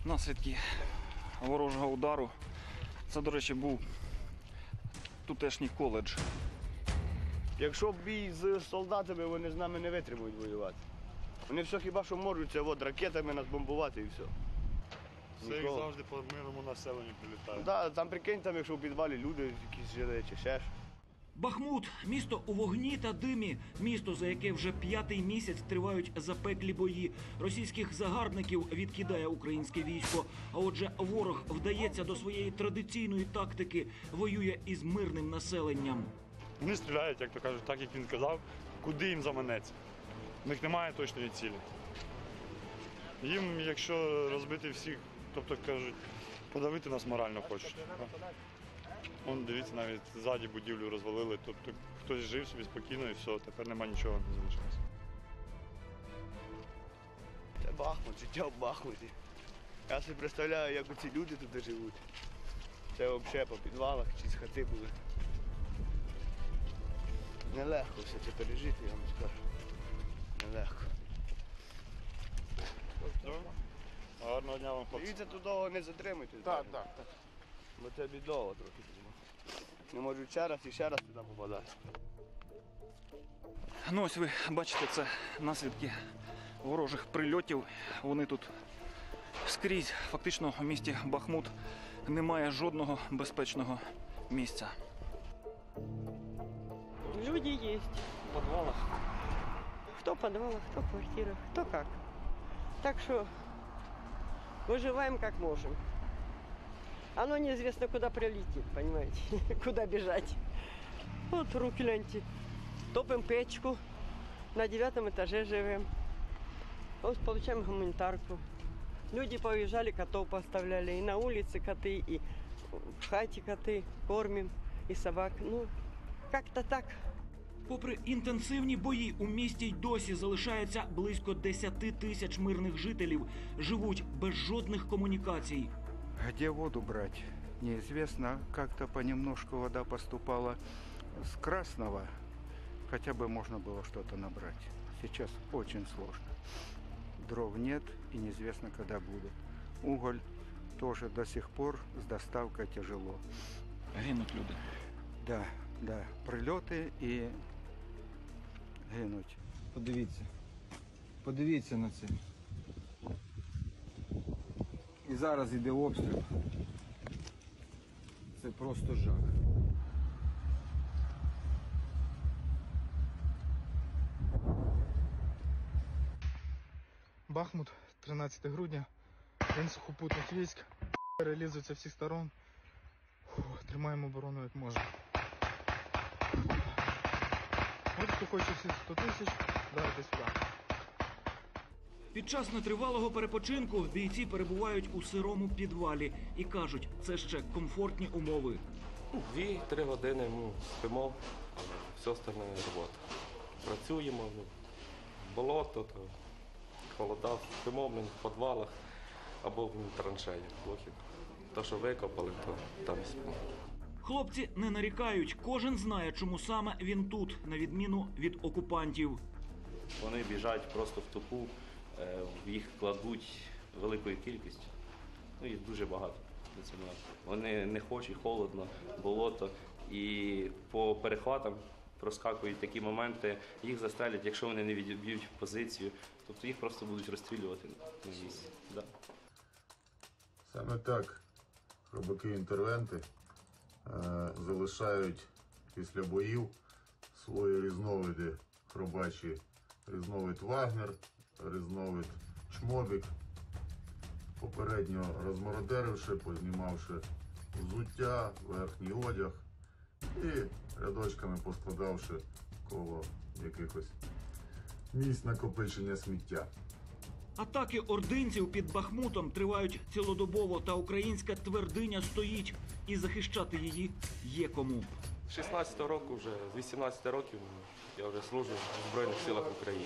наслідки ворожого удару. Це, до речі, був тутешній коледж. Якщо бій з солдатами, вони з нами не витримують воювати. Вони все хіба що можуть, це от ракетами нас бомбувати і все. Все як завжди по мирному населенню прилітає. Да, там прикинь, там, якщо в підвалі люди якісь жили чи ще ж. Бахмут – місто у вогні та димі. Місто, за яке вже 5-й місяць тривають запеклі бої. Російських загарбників відкидає українське військо. А отже, ворог вдається до своєї традиційної тактики – воює із мирним населенням. Вони стріляють, як то кажуть, так як він казав, куди їм заманеться. У них немає точної цілі. Їм, якщо розбити всіх, тобто кажуть, подавити нас морально хочуть. Вон, дивіться, навіть ззаді будівлю розвалили, тобто хтось жив собі спокійно і все, тепер нема нічого, не залишилося. Це Бахмут, життя в Бахмуті. Я собі представляю, як оці люди тут живуть. Це взагалі по підвалах, чи з хати були. Нелегко все це пережити, я вам скажу. Нелегко. Гарного дня вам, хлопці. Дивіться, тут довго не затримуйтесь. Так. Бо це бідово трохи. Не можуть ще раз і ще раз туди попадати. Ну ось ви бачите, це наслідки ворожих прильотів. Вони тут скрізь. Фактично у місті Бахмут немає жодного безпечного місця. Люди есть. В підвалах. Кто в подвалах, кто в квартирах, кто как. Так что выживаем как можем. Оно неизвестно, куда прилетит, понимаете, куда бежать. Вот руки гляньте. Топим печку, на 9-м этаже живем. Вот получаем гуманитарку. Люди поуезжали, котов поставляли. И на улице коты, и в хате коты. Кормим, и собак. Ну, как-то так. Попри інтенсивні бої, у місті й досі залишається близько 10 тисяч мирних жителів. Живуть без жодних комунікацій. Где воду брать? Неизвестно. Как-то понемножку вода поступала с Красного. Хотя бы можно было что-то набрать. Сейчас очень сложно. Дров нет и неизвестно, когда будут. Уголь тоже до сих пор с доставкой тяжело. Гинуть люди. Да. Прильоти і гинуть. Подивіться на це. І зараз йде обстріл. Це просто жах. Бахмут, 13 грудня, день сухопутних військ. Реалізується з всіх сторон. Тримаємо оборону як можемо. От хто хоче всі 100 тисяч, давайте сюди. Під час нетривалого перепочинку бійці перебувають у сирому підвалі і кажуть, це ще комфортні умови. 2-3 години спимо, але все остальне робота. Працюємо, болото, холода, спимо в підвалах або в траншеї. То, що викопали, то там і спимо. Хлопці не нарікають, кожен знає, чому саме він тут, на відміну від окупантів. Вони біжать просто в тупу, їх кладуть великою кількістю, їх дуже багато. Вони не хочуть, холодно, болото, і по перехватам проскакують такі моменти, їх застрелять, якщо вони не відб'ють позицію, тобто їх просто будуть розстрілювати на місці. Да. Саме так хробаки-інтервенти залишають після боїв свої різновиди хробачі. Різновид Вагнер, різновид Чмобік, попередньо розмародеривши, познімавши взуття, верхній одяг і рядочками поскладавши коло якихось місць накопичення сміття. Атаки ординців під Бахмутом тривають цілодобово, та українська твердиня стоїть, і захищати її є кому. З 16-го року, вже з 18 років я вже служу в Збройних силах України.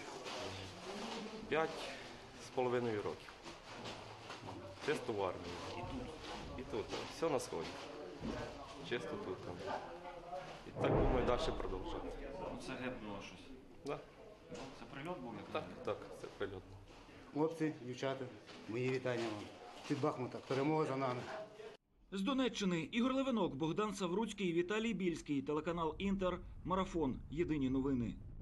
5,5 років. Чисто в армії. І тут. Все на сході. Чисто тут. І так, думаю, далі продовжувати. Це гепнуло щось? Да. Це прильот був? Так, це прильот був. Хлопці, дівчата, мої вітання вам. під Бахмута. Перемога за нами. З Донеччини Ігор Левинок, Богдан Савруцький, Віталій Більський, телеканал Інтер, Марафон. Єдині новини.